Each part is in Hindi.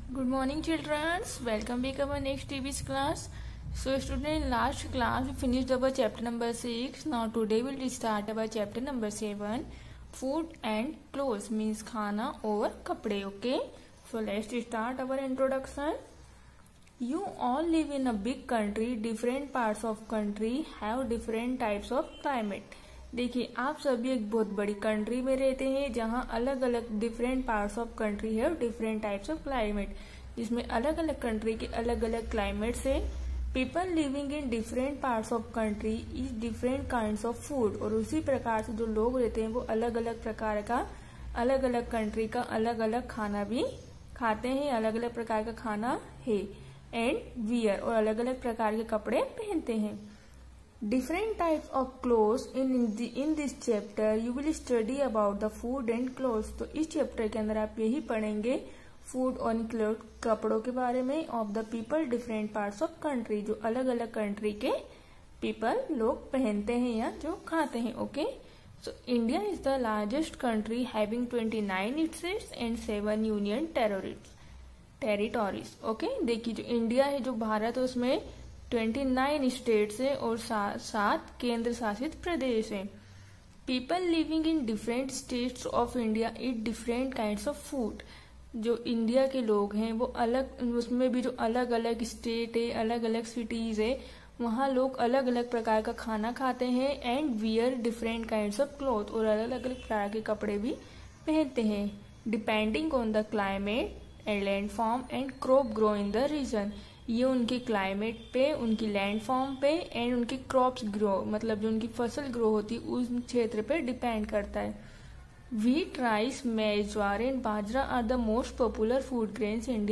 Good morning, children. Welcome back our next TV's class. So, student, in last class we finished our chapter number 6. Now today we'll start our chapter number 7. Food and clothes means खाना और कपड़े. Okay. So let's start our introduction. You all live in a big country. Different parts of country have different types of climate. देखिए, आप सभी एक बहुत बड़ी कंट्री में रहते हैं जहां अलग अलग डिफरेंट पार्ट्स ऑफ कंट्री है, डिफरेंट टाइप्स ऑफ क्लाइमेट, जिसमें अलग अलग कंट्री के अलग अलग क्लाइमेट्स है. People living in different parts of country is different kinds of food. और उसी प्रकार से जो लोग रहते हैं वो अलग अलग प्रकार का, अलग अलग कंट्री का अलग अलग खाना भी खाते हैं, अलग अलग प्रकार का खाना है. एंड वियर, और अलग अलग प्रकार के कपड़े पहनते हैं. Different types of clothes in this chapter you will study about the food and clothes. तो इस चैप्टर के अंदर आप यही पढ़ेंगे फूड और कपड़ों के बारे में. Of the people different parts of country, जो अलग अलग कंट्री के पीपल लोग पहनते हैं या जो खाते हैं. Okay. So India is the largest country having 29 states and 7 union territories. Okay. देखिए, जो इंडिया है, जो भारत है, उसमें 29 स्टेट्स है और 7 केंद्र शासित प्रदेश है. People living in different states of India eat different kinds of food. जो इंडिया के लोग हैं वो अलग, उसमें भी जो अलग अलग स्टेट है, अलग अलग सिटीज है, वहाँ लोग अलग अलग प्रकार का खाना खाते हैं. And wear different kinds of cloth, और अलग अलग प्रकार के कपड़े भी पहनते हैं. Depending on the climate and landform and crop grow in the region. ये उनके क्लाइमेट पे, उनकी लैंडफॉर्म पे एंड उनकी क्रॉप्स ग्रो, मतलब जो उनकी फसल ग्रो होती है उस क्षेत्र पे डिपेंड करता है. Wheat, rice, maize, jowar and bajra are the most popular food grains in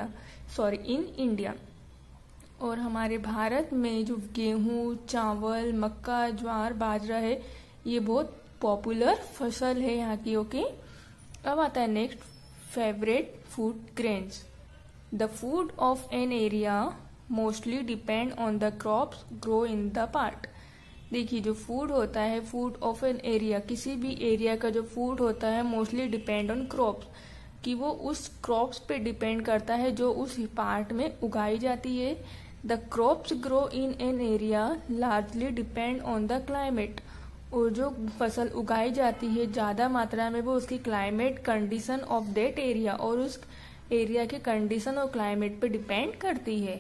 India. और हमारे भारत में जो गेहूं, चावल, मक्का, ज्वार, बाजरा है, ये बहुत पॉपुलर फसल है यहाँ की. ओके. अब आता है next, favourite food grains. The food of an area mostly depend on the crops grow in the part. देखिए, जो फूड होता है, फूड ऑफ एन एरिया, किसी भी एरिया का जो फूड होता है मोस्टली डिपेंड ऑन क्रॉप्स, कि वो उस क्रॉप्स पे डिपेंड करता है जो उस पार्ट में उगाई जाती है. The crops grow in an area largely depend on the climate. और जो फसल उगाई जाती है ज्यादा मात्रा में वो उसकी climate condition of that area और उस एरिया के कंडीशन और क्लाइमेट पे डिपेंड करती है.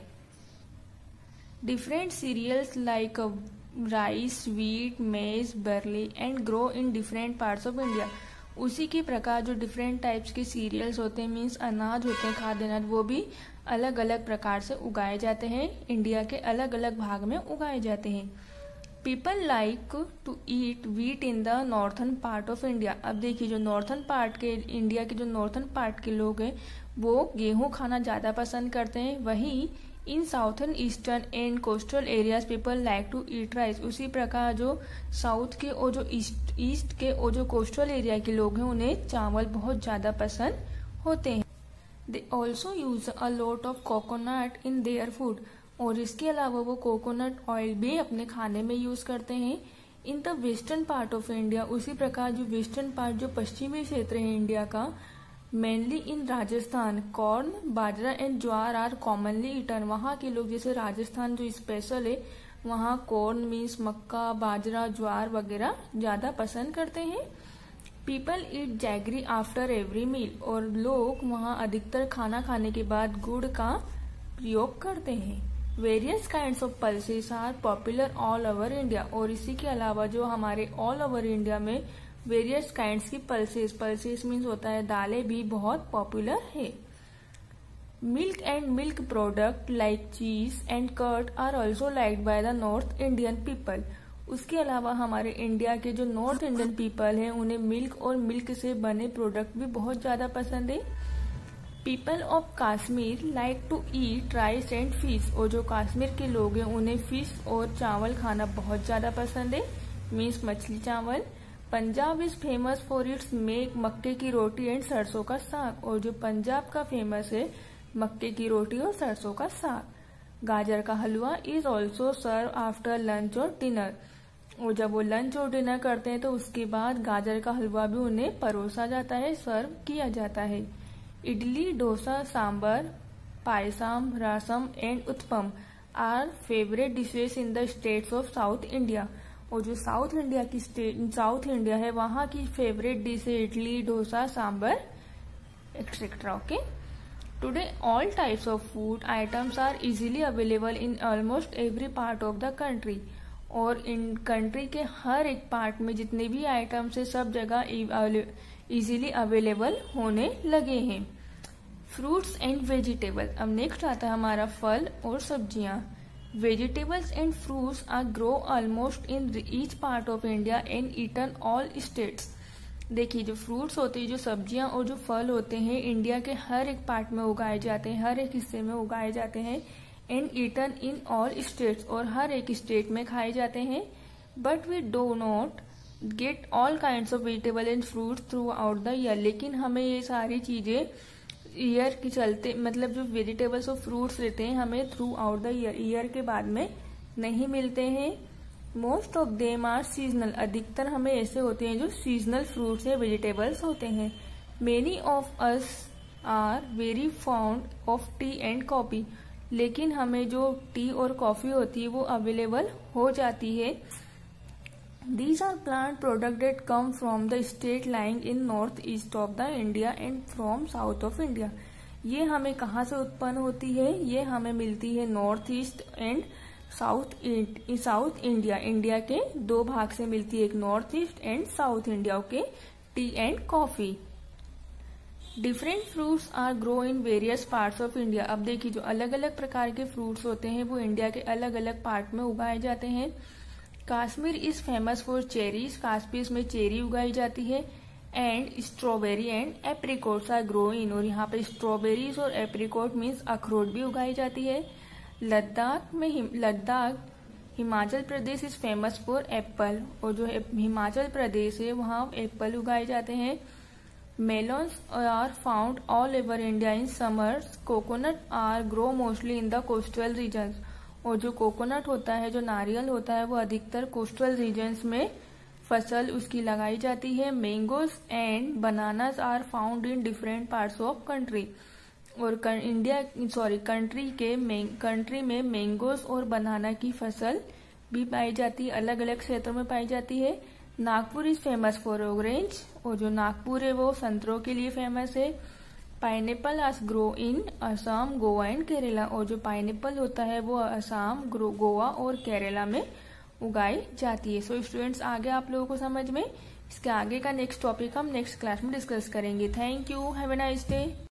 Different cereals like rice, wheat, maize, barley and grow in different parts of India. उसी के प्रकार जो डिफरेंट टाइप्स के सीरियल्स होते हैं, मीन्स अनाज होते हैं, खाद्य अनाज, वो भी अलग अलग प्रकार से उगाए जाते हैं, इंडिया के अलग अलग भाग में उगाए जाते हैं. People like to eat wheat in the northern part of India. अब देखिए, जो नॉर्थन पार्ट के इंडिया के जो नॉर्थन पार्ट के लोग हैं वो गेहूं खाना ज्यादा पसंद करते हैं. वहीं in southern, eastern and coastal areas people like to eat rice. उसी प्रकार जो साउथ के और जो ईस्ट के और जो कोस्टल एरिया के लोग हैं उन्हें चावल बहुत ज्यादा पसंद होते हैं. They also use a lot of coconut in their food. और इसके अलावा वो कोकोनट ऑयल भी अपने खाने में यूज करते हैं. In the western part of India, उसी प्रकार जो वेस्टर्न पार्ट, जो पश्चिमी क्षेत्र है इंडिया का, mainly in Rajasthan, corn, bajra and jowar are commonly eaten. वहाँ के लोग, जैसे राजस्थान जो स्पेशल है, वहाँ कॉर्न मीन्स मक्का, बाजरा, ज्वार वगैरह ज्यादा पसंद करते हैं. People eat jaggery after every meal. और लोग वहाँ अधिकतर खाना खाने के बाद गुड़ का प्रयोग करते हैं. Various kinds of pulses are popular all over India. और इसी के अलावा जो हमारे ऑल ओवर इंडिया में वेरियस काइंड्स की पल्सेस मीन्स होता है दालें, भी बहुत पॉपुलर है. Milk and milk product like cheese and curd are also liked by the north Indian people. उसके अलावा हमारे इंडिया के जो नॉर्थ इंडियन पीपल है उन्हें मिल्क और मिल्क से बने प्रोडक्ट भी बहुत ज्यादा पसंद है. People of Kashmir like to eat rice and fish. और जो कश्मीर के लोग हैं उन्हें फिश और चावल खाना बहुत ज्यादा पसंद है, मीन्स मछली चावल. Punjab is famous for its makke ki roti and सरसों का साग. और जो पंजाब का फेमस है मक्के की रोटी और सरसों का saag. Gajar ka halwa is also serve after lunch और डिनर. और जब वो लंच और डिनर करते हैं तो उसके बाद गाजर का हलवा भी उन्हें परोसा जाता है, सर्व किया जाता है. Idli, dosa, sambar, payasam, rasam and utpam are favorite dishes in the states of South India. और जो साउथ इंडिया है वहाँ की फेवरेट डिश है idli, dosa, sambar etcetera. Okay. Today all types of food items are easily available in almost every part of the country. और इन कंट्री के हर एक पार्ट में जितने भी आइटम्स है सब जगह इजीली अवेलेबल होने लगे हैं. Fruits and vegetable. अब नेक्स्ट आता है हमारा फल और सब्जियां. Vegetables and fruits are grow almost in each part of India and eaten all states. देखिए जो फ्रूट्स होते हैं, जो सब्जियां और जो फल होते हैं इंडिया के हर एक पार्ट में उगाए जाते हैं, हर एक हिस्से में उगाए जाते हैं. And eaten in all states, और हर एक स्टेट में खाए जाते हैं. But we do not get all kind of vegetable and fruits throughout the year. लेकिन हमें ये सारी चीजें ईयर के चलते, मतलब जो वेजिटेबल्स और फ्रूट्स रहते हैं हमें थ्रू आउट द ईयर के बाद में नहीं मिलते हैं. Most of them are seasonal. अधिकतर हमें ऐसे होते हैं जो सीजनल फ्रूट्स या वेजिटेबल्स होते हैं. Many of us are very found of tea and coffee. लेकिन हमें जो टी और कॉफी होती है वो अवेलेबल हो जाती है. These are plant products that come from the state lying in north east of the India and from south of India. ये हमें कहाँ से उत्पन्न होती है? ये हमें मिलती है north east and south India. India के दो भाग से मिलती है, एक north east and south India. Okay. Tea and coffee. Different fruits are grow in various parts of India. अब देखिए जो अलग अलग प्रकार के फ्रूट्स होते हैं वो इंडिया के अलग अलग पार्ट में उगाए जाते हैं. Kashmir is famous for cherries. Kashmir में चेरी उगाई जाती है. And strawberry and apricots are grow in. और यहाँ पे स्ट्रॉबेरीज और एप्रिकॉट मीन्स अखरोट भी उगाई जाती है. Ladakh Himachal Pradesh is famous for apple. और जो हिमाचल प्रदेश है वहाँ एप्पल उगाए जाते हैं. Melons are found all over India in summers. Coconut are grow mostly in the coastal region. और जो कोकोनट होता है, जो नारियल होता है वो अधिकतर कोस्टल रीजन्स में फसल उसकी लगाई जाती है. Mangoes and bananas are found in different parts of country. और कंट्री में मैंगोज और बनाना की फसल भी पाई जाती है, अलग अलग क्षेत्रों में पाई जाती है. Nagpur is famous for orange. और जो नागपुर है वो संतरों के लिए फेमस है. Pineapple are grow in Assam, Goa and Kerala. और जो पाइनएप्पल होता है वो असम, गोवा और केरला में उगाई जाती है. सो स्टूडेंट्स आगे आप लोगों को समझ में, इसके आगे का नेक्स्ट टॉपिक हम नेक्स्ट क्लास में डिस्कस करेंगे. Thank you. Have a nice day.